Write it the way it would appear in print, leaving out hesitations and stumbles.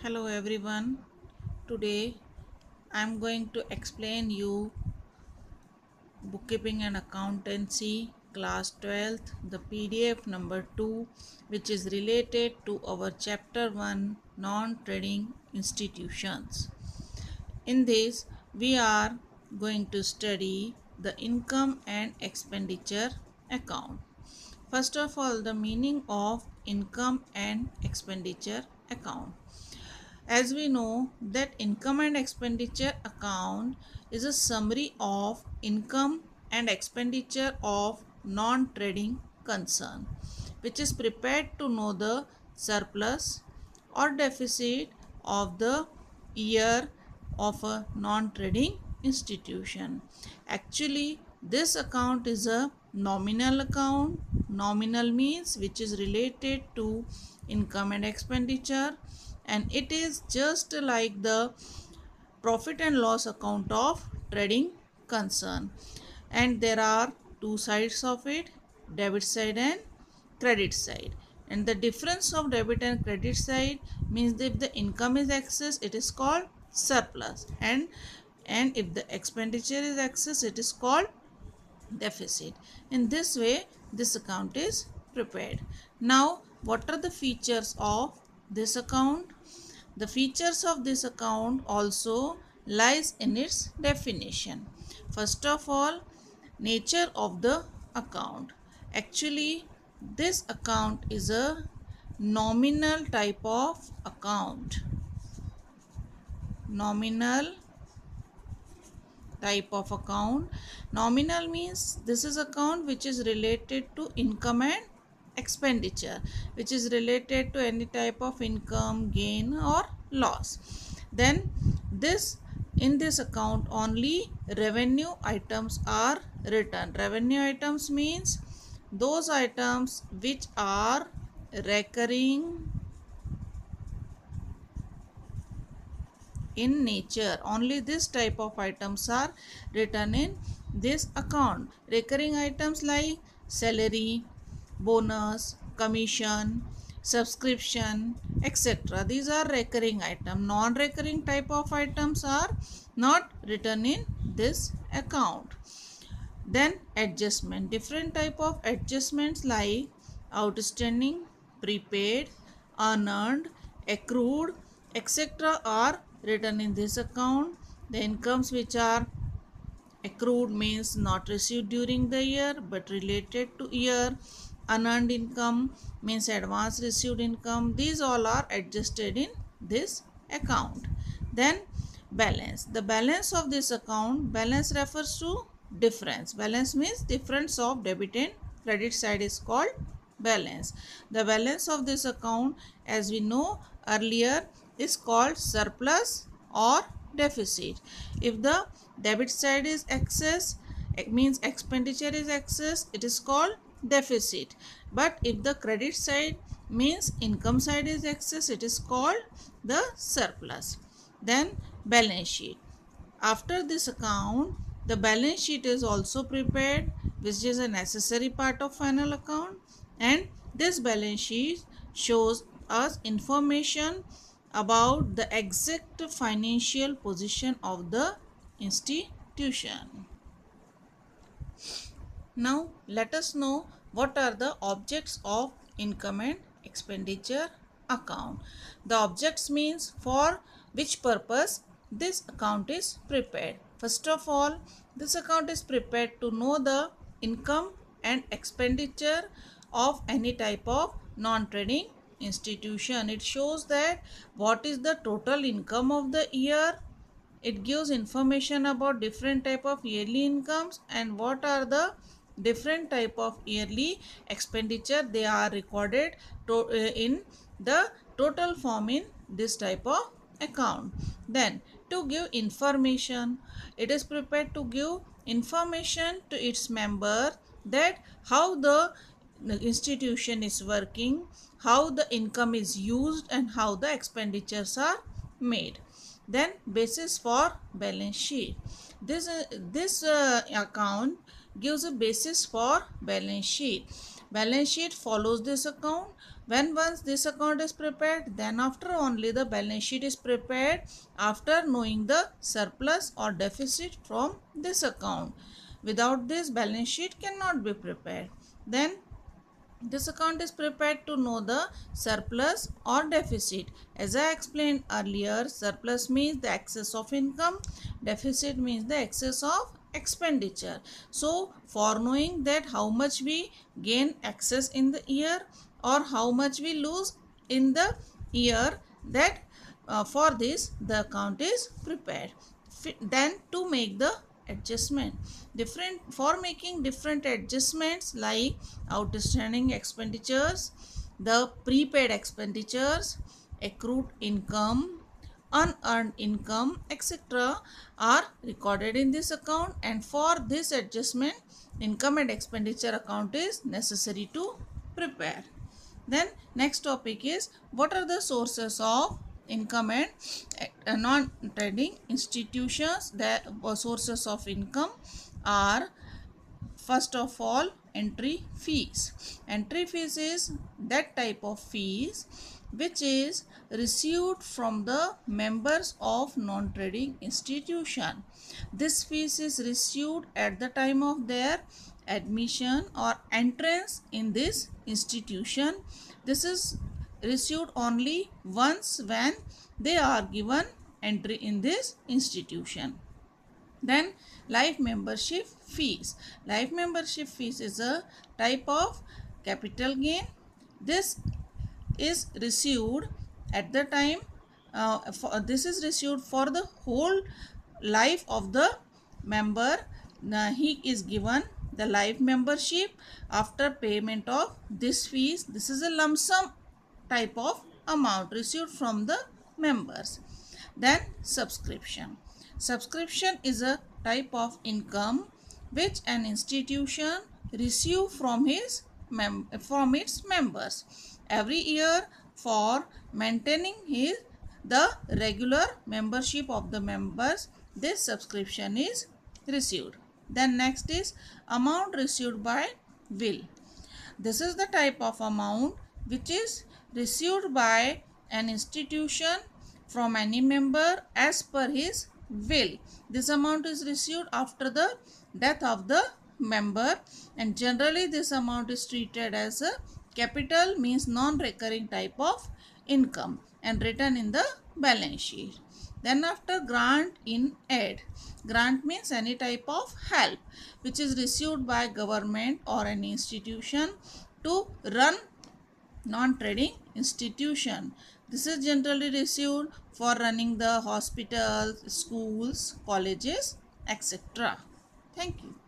Hello everyone. Today I am going to explain you bookkeeping and accountancy class 12th the PDF number 2 which is related to our chapter 1 non-trading institutions. In this we are going to study the income and expenditure account. First of all, the meaning of income and expenditure account. As we know that income and expenditure account is a summary of income and expenditure of non-trading concern which is prepared to know the surplus or deficit of the year of a non-trading institution. Actually, this account is a nominal account. Nominal means which is related to income and expenditure, and it is just like the profit and loss account of trading concern. And there are two sides of it, debit side and credit side. And the difference of debit and credit side means that if the income is excess, it is called surplus, and if the expenditure is excess, it is called deficit. In this way this account is prepared. Now what are the features of this account? The features of this account also lies in its definition. First of all, nature of the account. Actually, this account is a nominal type of account. Nominal type of account. Nominal means this is account which is related to income and expenditure, which is related to any type of income, gain or loss. Then in this account only revenue items are written. Revenue items means those items which are recurring in nature. Only this type of items are written in this account. Recurring items like salary, bonus, commission, subscription, etc. These are recurring items. Non-recurring type of items are not written in this account. Then adjustment. Different type of adjustments like outstanding, prepaid, unearned, accrued, etc. are written in this account. The incomes which are accrued means not received during the year but related to year. Unearned income means advance received income. These all are adjusted in this account. Then balance. The balance of this account, balance refers to difference. Balance means difference of debit and credit side is called balance. The balance of this account, as we know earlier, is called surplus or deficit. If the debit side is excess, it means expenditure is excess, it is called deficit. But if the credit side means income side is excess, it is called the surplus. Then balance sheet. After this account, the balance sheet is also prepared, which is a necessary part of final account, and this balance sheet shows us information about the exact financial position of the institution. Now let us know what are the objects of income and expenditure account. The objects means for which purpose this account is prepared. First of all, this account is prepared to know the income and expenditure of any type of non-trading institution. It shows that what is the total income of the year. It gives information about different type of yearly incomes and what are the different type of yearly expenditure they are recorded in the total form in this type of account. Then to give information, it is prepared to give information to its member that how the institution is working, how the income is used and how the expenditures are made. Then basis for balance sheet. This account gives a basis for balance sheet. Balance sheet follows this account. When once this account is prepared, then after only the balance sheet is prepared after knowing the surplus or deficit from this account. Without this, balance sheet cannot be prepared. Then this account is prepared to know the surplus or deficit. As I explained earlier, surplus means the excess of income, deficit means the excess of expenditure. So, for knowing that how much we gain excess in the year or how much we lose in the year, that for this the account is prepared. Then to make the adjustment, different for making different adjustments like outstanding expenditures, the prepaid expenditures, accrued income, unearned income, etc. are recorded in this account, and for this adjustment income and expenditure account is necessary to prepare. Then next topic is what are the sources of income and non-trading institutions. The sources of income are, first of all, entry fees. Entry fees is that type of fees which is received from the members of non-trading institution. This fees is received at the time of their admission or entrance in this institution. This is received only once when they are given entry in this institution. Then life membership fees. Life membership fees is a type of capital gain. This is received at the time, this is received for the whole life of the member. He is given the life membership after payment of this fees. This is a lump sum type of amount received from the members. Then subscription. Subscription is a type of income which an institution receive from its members every year for maintaining the regular membership of the members. This subscription is received. Then next is amount received by will. This is the type of amount which is received by an institution from any member as per his will. This amount is received after the death of the member, and generally this amount is treated as a capital, means non-recurring type of income, and written in the balance sheet. Then after, grant in aid. Grant means any type of help which is received by government or any institution to run non-trading institution. This is generally received for running the hospitals, schools, colleges, etc. Thank you.